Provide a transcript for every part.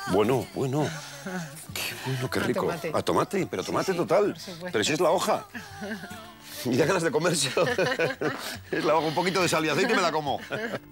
Bueno, bueno. Qué bueno, qué rico. A tomate, pero tomate total. Pero si es la hoja. Y da ganas de comérselo. Es la hoja, un poquito de sal y aceite y me la como.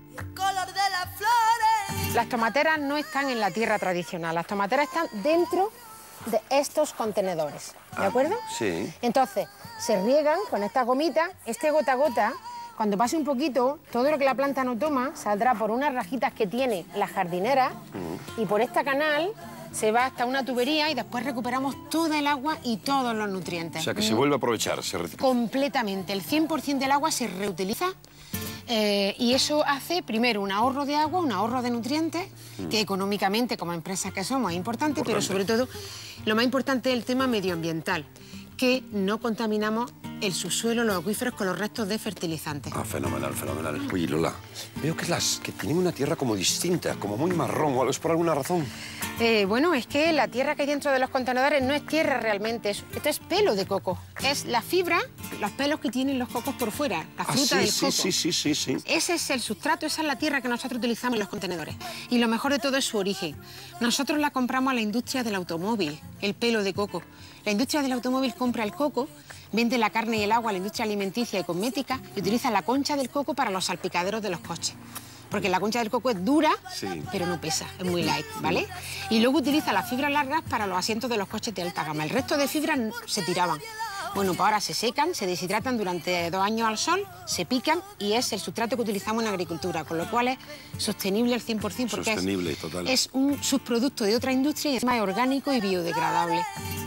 Las tomateras no están en la tierra tradicional. Las tomateras están dentro de estos contenedores, ¿de acuerdo? Sí. Entonces, se riegan con esta gomita, este gota a gota. Cuando pase un poquito, todo lo que la planta no toma saldrá por unas rajitas que tiene la jardinera y por esta canal se va hasta una tubería y después recuperamos toda el agua y todos los nutrientes. O sea, que se vuelve a aprovechar, se recicla. Completamente. El 100% del agua se reutiliza y eso hace, primero, un ahorro de agua, un ahorro de nutrientes, que económicamente, como empresas que somos, es importante, pero sobre todo, lo más importante es el tema medioambiental, que no contaminamos el subsuelo, los acuíferos con los restos de fertilizantes. Ah, fenomenal, fenomenal. Oye, Lola, veo que tienen una tierra como distinta, como muy marrón, ¿o es por alguna razón? Bueno, es que la tierra que hay dentro de los contenedores no es tierra realmente, esto es pelo de coco. Es la fibra, los pelos que tienen los cocos por fuera, la fruta del coco. Sí. Ese es el sustrato, esa es la tierra que nosotros utilizamos en los contenedores. Y lo mejor de todo es su origen. Nosotros la compramos a la industria del automóvil, el pelo de coco. La industria del automóvil compra el coco, vende la carne y el agua a la industria alimenticia y cosmética y utiliza la concha del coco para los salpicaderos de los coches. Porque la concha del coco es dura, pero no pesa, es muy light, ¿vale? Y luego utiliza las fibras largas para los asientos de los coches de alta gama. El resto de fibras se tiraban. Bueno, pues ahora se secan, se deshidratan durante 2 años al sol, se pican y es el sustrato que utilizamos en agricultura, con lo cual es sostenible al 100% porque es un subproducto de otra industria y encima es orgánico y biodegradable.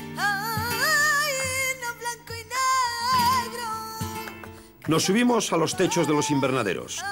Nos subimos a los techos de los invernaderos.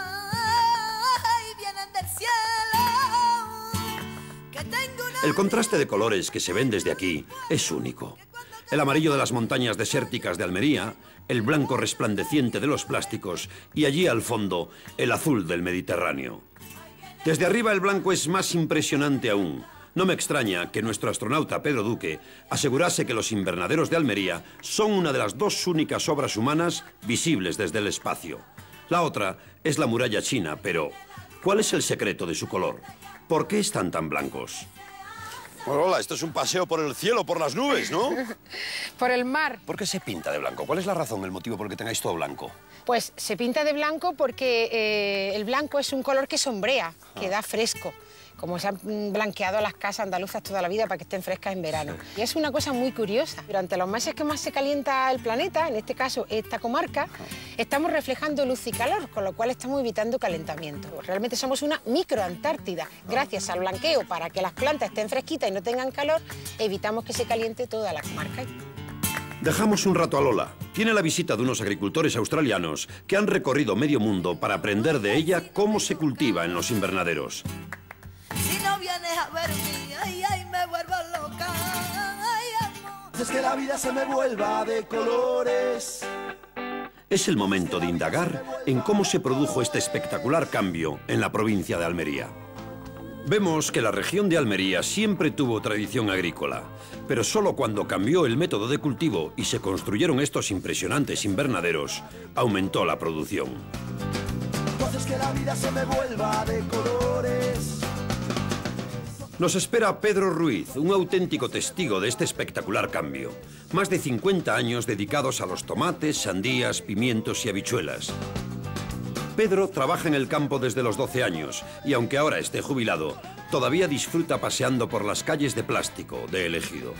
El contraste de colores que se ven desde aquí es único. El amarillo de las montañas desérticas de Almería, el blanco resplandeciente de los plásticos y allí al fondo el azul del Mediterráneo. Desde arriba el blanco es más impresionante aún. No me extraña que nuestro astronauta Pedro Duque asegurase que los invernaderos de Almería son una de las 2 únicas obras humanas visibles desde el espacio. La otra es la muralla china, pero ¿cuál es el secreto de su color? ¿Por qué están tan blancos? Bueno, hola, esto es un paseo por el cielo, por las nubes, ¿no? Por el mar. ¿Por qué se pinta de blanco? ¿Cuál es la razón, el motivo por el que tengáis todo blanco? Pues se pinta de blanco porque el blanco es un color que sombrea, que da fresco. Como se han blanqueado las casas andaluzas toda la vida para que estén frescas en verano. Y es una cosa muy curiosa. Durante los meses que más se calienta el planeta, en este caso esta comarca, estamos reflejando luz y calor, con lo cual estamos evitando calentamiento. Realmente somos una microantártida. Gracias al blanqueo, para que las plantas estén fresquitas y no tengan calor, evitamos que se caliente toda la comarca. Dejamos un rato a Lola. Tiene la visita de unos agricultores australianos que han recorrido medio mundo para aprender de ella cómo se cultiva en los invernaderos. Si no vienes a verme, ay, ay, me vuelvo loca, ay, amor. Es que la vida se me vuelva de colores. Es el momento de indagar en cómo se produjo este espectacular cambio en la provincia de Almería. Vemos que la región de Almería siempre tuvo tradición agrícola, pero solo cuando cambió el método de cultivo y se construyeron estos impresionantes invernaderos, aumentó la producción. Entonces que la vida se me vuelva de colores. Nos espera Pedro Ruiz, un auténtico testigo de este espectacular cambio. Más de 50 años dedicados a los tomates, sandías, pimientos y habichuelas. Pedro trabaja en el campo desde los 12 años y aunque ahora esté jubilado, todavía disfruta paseando por las calles de plástico de El Ejido.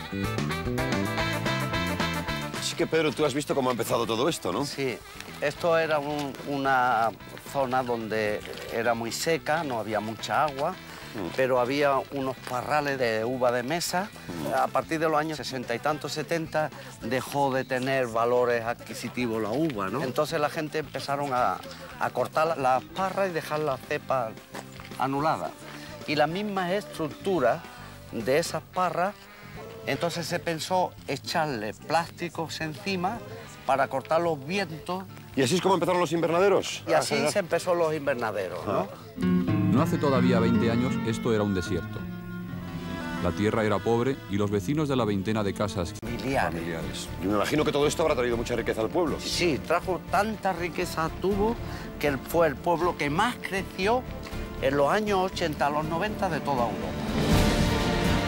Así que, Pedro, tú has visto cómo ha empezado todo esto, ¿no? Sí, esto era una zona donde era muy seca, no había mucha agua, pero había unos parrales de uva de mesa. A partir de los años 60 y tantos, 70, dejó de tener valores adquisitivos la uva, ¿no? Entonces la gente empezaron a cortar las parras y dejar las cepas anuladas. Y la misma estructura de esas parras, entonces se pensó echarle plásticos encima para cortar los vientos. ¿Y así es como empezaron los invernaderos? Y así se empezó los invernaderos, ¿no? No hace todavía 20 años esto era un desierto. La tierra era pobre y los vecinos de la veintena de casas familiares. Y me imagino que todo esto habrá traído mucha riqueza al pueblo. Sí, trajo tanta riqueza, tuvo, que fue el pueblo que más creció en los años 80 a los 90 de toda Europa.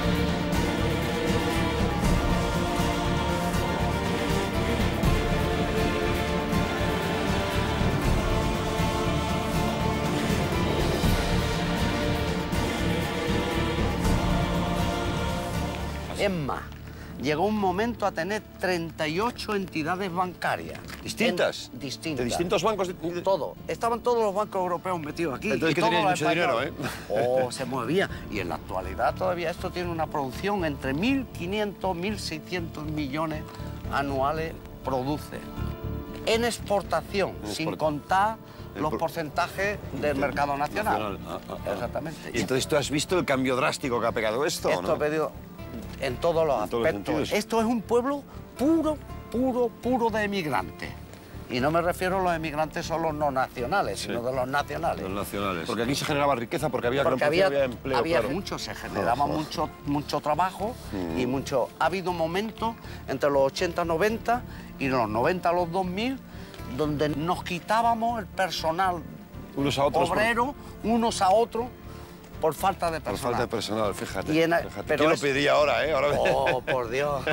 Es más, llegó un momento a tener 38 entidades bancarias. ¿Distintas? Distintas. ¿De distintos bancos? Todo. Estaban todos los bancos europeos metidos aquí. Entonces que teníais mucho dinero, ¿eh? Oh, se movía. Y en la actualidad todavía esto tiene una producción entre 1.500, 1.600 millones anuales produce. En exportación, sin contar los porcentajes del mercado nacional. Exactamente. Y entonces tú has visto el cambio drástico que ha pegado esto, Esto ¿no? ha pedido en todos los aspectos. Esto es un pueblo puro de emigrantes. Y no me refiero a los emigrantes solo no nacionales, sino de los nacionales. Los nacionales. Porque aquí se generaba riqueza, porque había empleo. Había claro. mucho, se generaba mucho trabajo y mucho. Ha habido momentos entre los 80, 90 y los 90 los 2000 donde nos quitábamos el personal Unos a otros. obrero, unos a otros, por falta de Por personal. falta de personal, fíjate. Pero ¿Quién lo pedía ahora, eh? Ahora... Oh, por Dios.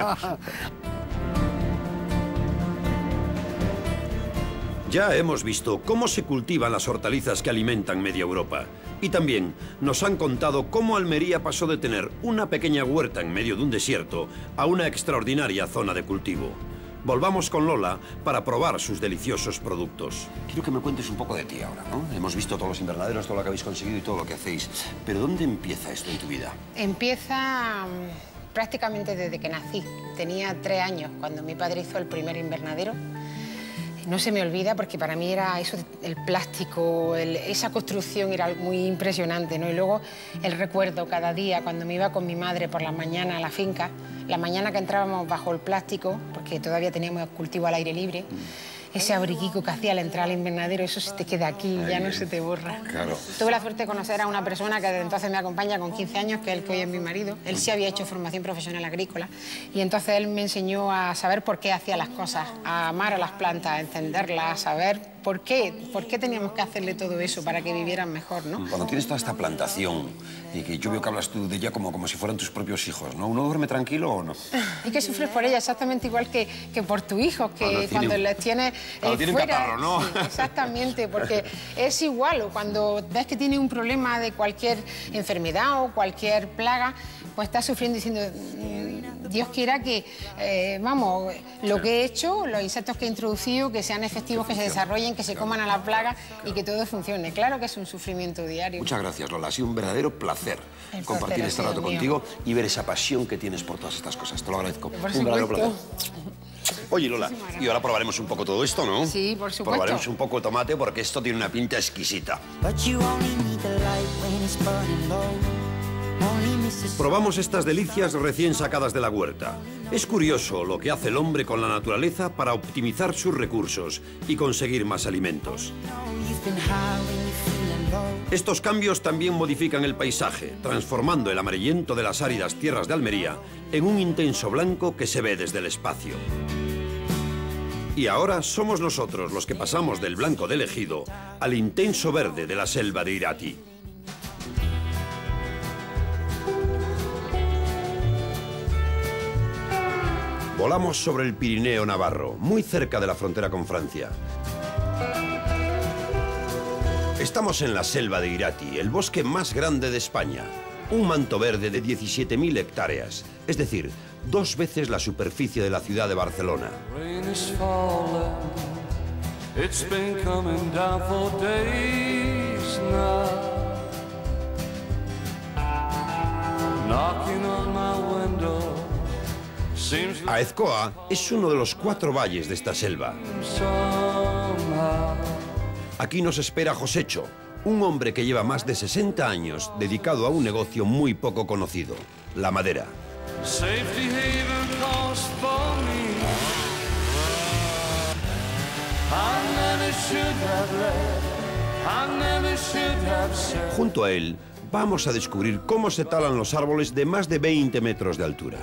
Ya hemos visto cómo se cultivan las hortalizas que alimentan media Europa. Y también nos han contado cómo Almería pasó de tener una pequeña huerta en medio de un desierto a una extraordinaria zona de cultivo. Volvamos con Lola para probar sus deliciosos productos. Quiero que me cuentes un poco de ti ahora, ¿no? Hemos visto todos los invernaderos, todo lo que habéis conseguido y todo lo que hacéis. Pero ¿dónde empieza esto en tu vida? Empieza prácticamente desde que nací. Tenía 3 años cuando mi padre hizo el primer invernadero. No se me olvida porque para mí era eso, el plástico, esa construcción era muy impresionante, ¿no? Y luego el recuerdo cada día cuando me iba con mi madre por la mañana a la finca, la mañana que entrábamos bajo el plástico, porque todavía teníamos cultivo al aire libre, ese abriguico que hacía al entrar al invernadero, eso se te queda aquí, ya no se te borra. Claro. Tuve la suerte de conocer a una persona que desde entonces me acompaña con 15 años, que es el que hoy es mi marido. Él sí había hecho formación profesional agrícola y entonces él me enseñó a saber por qué hacía las cosas, a amar a las plantas, a entenderlas, a saber por qué teníamos que hacerle todo eso para que vivieran mejor, ¿no? Cuando tienes toda esta plantación y que yo veo que hablas tú de ella como si fueran tus propios hijos, ¿no? ¿Uno duerme tranquilo o no? Y que sufres por ella exactamente igual que por tus hijos, que cuando les tienes tienen fuera... catarro, ¿no? Sí, exactamente, porque es igual, o cuando ves que tiene un problema de cualquier enfermedad o cualquier plaga, pues estás sufriendo diciendo, Dios quiera que, vamos, lo que he hecho, los insectos que he introducido, que sean efectivos, que se desarrollen, que se coman a la plaga y que todo funcione. Claro que es un sufrimiento diario. Muchas gracias, Lola. Ha sido un verdadero placer compartir este rato contigo y ver esa pasión que tienes por todas estas cosas. Te lo agradezco. Por un verdadero placer. supuesto. Oye, Lola, y ahora probaremos un poco todo esto, ¿no? Sí, por supuesto. Probaremos un poco el tomate porque esto tiene una pinta exquisita. Probamos estas delicias recién sacadas de la huerta. Es curioso lo que hace el hombre con la naturaleza para optimizar sus recursos y conseguir más alimentos. Estos cambios también modifican el paisaje, transformando el amarillento de las áridas tierras de Almería en un intenso blanco que se ve desde el espacio. Y ahora somos nosotros los que pasamos del blanco del ejido al intenso verde de la selva de Irati. Volamos sobre el Pirineo navarro, muy cerca de la frontera con Francia. Estamos en la selva de Irati, el bosque más grande de España. Un manto verde de 17.000 hectáreas, es decir, 2 veces la superficie de la ciudad de Barcelona. Aezkoa es uno de los 4 valles de esta selva. Aquí nos espera Josecho, un hombre que lleva más de 60 años dedicado a un negocio muy poco conocido, la madera. Junto a él, vamos a descubrir cómo se talan los árboles de más de 20 metros de altura.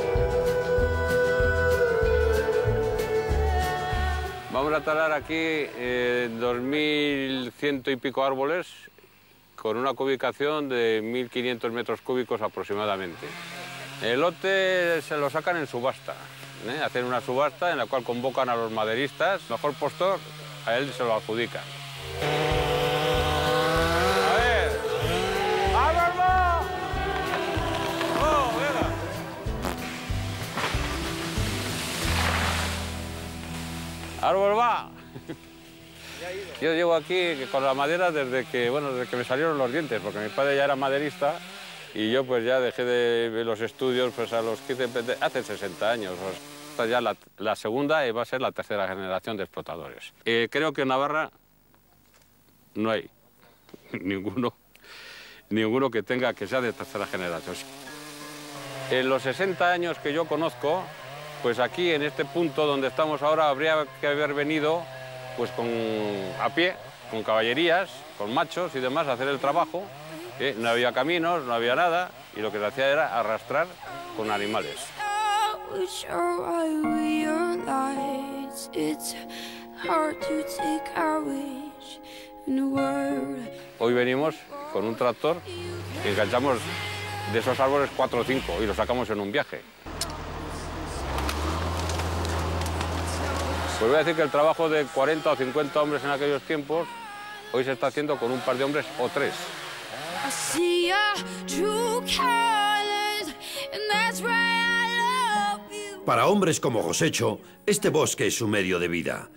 Vamos a talar aquí 2.100 y pico árboles con una cubicación de 1.500 metros cúbicos aproximadamente. El lote se lo sacan en subasta, hacen una subasta en la cual convocan a los maderistas, mejor postor, a él se lo adjudican. ¡Árbol va! Yo llevo aquí con la madera desde que me salieron los dientes, porque mi padre ya era maderista y yo pues ya dejé de los estudios pues a los 15, hace 60 años. Esta ya la segunda y va a ser la tercera generación de explotadores. Creo que en Navarra no hay ninguno que sea de tercera generación. En los 60 años que yo conozco, pues aquí en este punto donde estamos ahora habría que haber venido pues a pie, con caballerías, con machos y demás, a hacer el trabajo. No había caminos, no había nada, y lo que se hacía era arrastrar con animales. Hoy venimos con un tractor y enganchamos de esos árboles 4 o 5 y los sacamos en un viaje. Pues voy a decir que el trabajo de 40 o 50 hombres en aquellos tiempos, hoy se está haciendo con un par de hombres o 3. Para hombres como Josécho, este bosque es su medio de vida.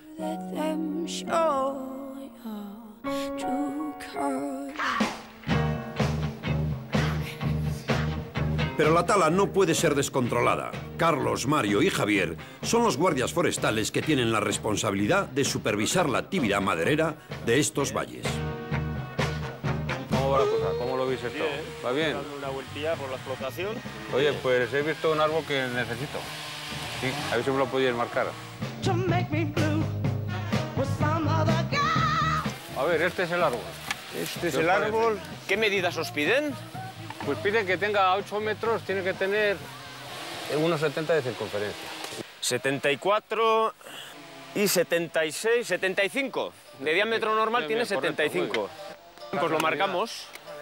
Pero la tala no puede ser descontrolada. Carlos, Mario y Javier son los guardias forestales que tienen la responsabilidad de supervisar la actividad maderera de estos valles. ¿Cómo va la cosa? ¿Cómo lo veis esto? Bien. ¿Va bien? Dando una vueltilla por la explotación. Oye, pues he visto un árbol que necesito. Sí, a ver si me lo podéis marcar. A ver, este es el árbol. Este es el árbol. ¿Qué medidas os piden? Pues piden que tenga 8 metros, tiene que tener unos 70 de circunferencia. 74 y 76, 75. De diámetro normal tiene 75. Pues lo marcamos.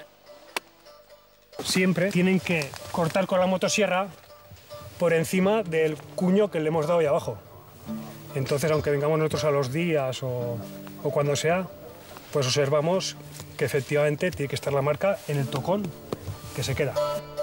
Siempre tienen que cortar con la motosierra por encima del cuño que le hemos dado ahí abajo. Entonces, aunque vengamos nosotros a los días o cuando sea, pues observamos que efectivamente tiene que estar la marca en el tocón que se queda.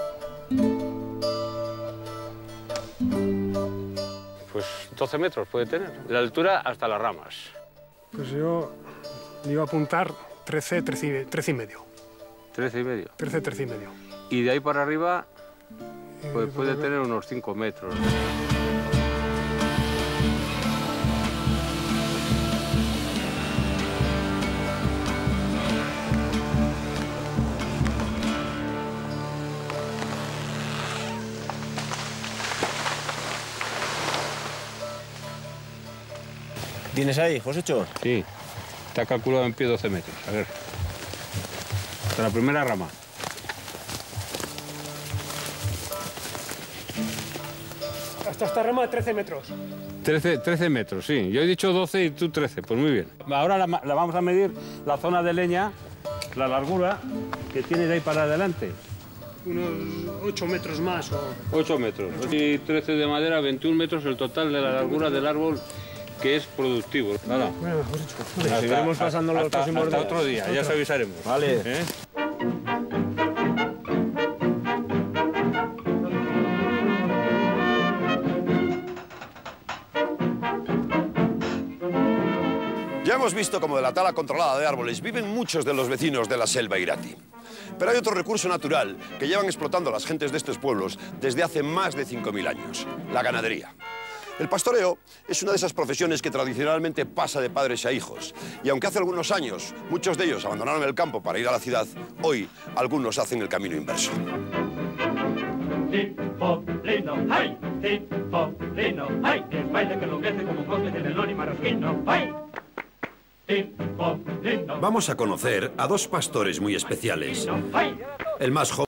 Pues 12 metros puede tener, de altura hasta las ramas. Pues yo iba a apuntar 13 y medio. 13 y medio. 13 y medio. Y de ahí para arriba pues puede tener unos 5 metros. ¿Tienes ahí, Josécho? Sí, está calculado en pie 12 metros. A ver, hasta la primera rama. Hasta esta rama 13 metros. 13 metros, sí. Yo he dicho 12 y tú 13, pues muy bien. Ahora la vamos a medir la zona de leña, la largura que tiene de ahí para adelante. Unos 8 metros más o... 8 metros. Y 13 de madera, 21 metros el total de la largura del árbol que es productivo. Nada. Bueno, pues Seguiremos pasando los próximos días. Hasta otro día, ya os avisaremos. Vale. ¿Eh? Ya hemos visto cómo de la tala controlada de árboles viven muchos de los vecinos de la selva Irati. Pero hay otro recurso natural que llevan explotando las gentes de estos pueblos desde hace más de 5.000 años, la ganadería. El pastoreo es una de esas profesiones que tradicionalmente pasa de padres a hijos. Y aunque hace algunos años muchos de ellos abandonaron el campo para ir a la ciudad, hoy algunos hacen el camino inverso. Tipolino, ¡ay! Tipolino, ¡ay! El baile que enloquece como coste de melón y marrasquino, ¡ay! Vamos a conocer a dos pastores muy especiales. El más joven